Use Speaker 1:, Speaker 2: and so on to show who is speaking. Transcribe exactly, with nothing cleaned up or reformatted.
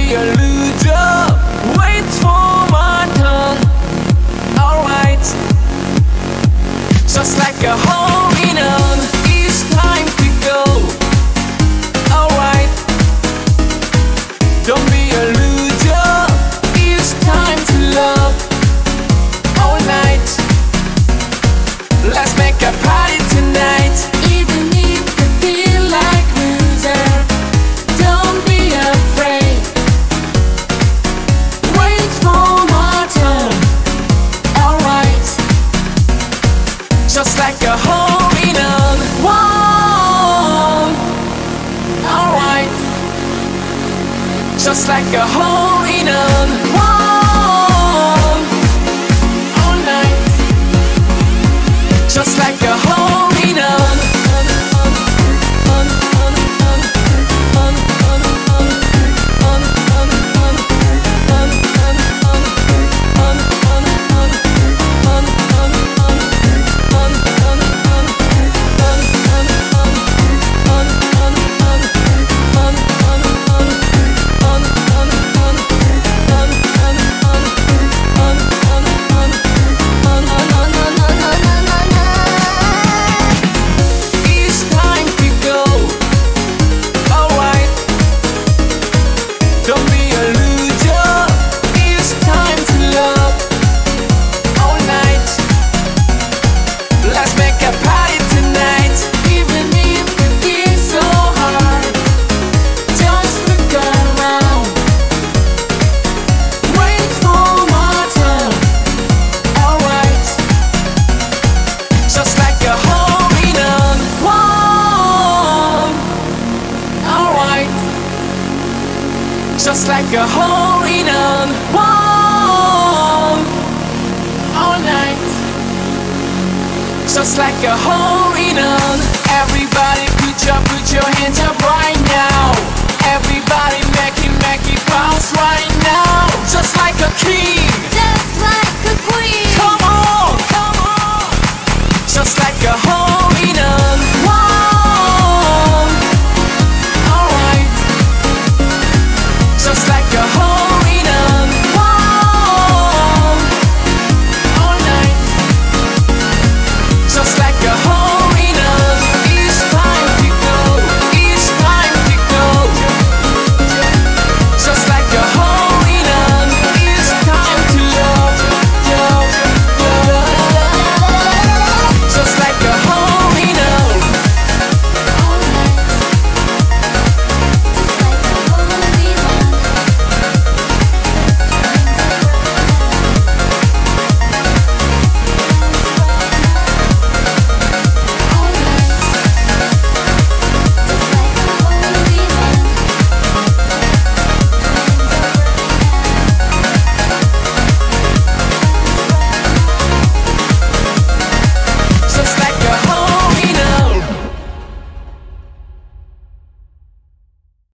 Speaker 1: be a loser. Wait for my turn. Alright, just like a holding on. It's time to go. Alright, don't be a loser. It's time to love. All night, let's make a party tonight. Even if you feel like loser, don't be afraid. Wait for my turn. Alright, just like a holding on. One. Alright, just like a holding on. One. All night, just like a holding on. Just like a holding on. One. All night, just like a holding on. Everybody put your, put your hands up right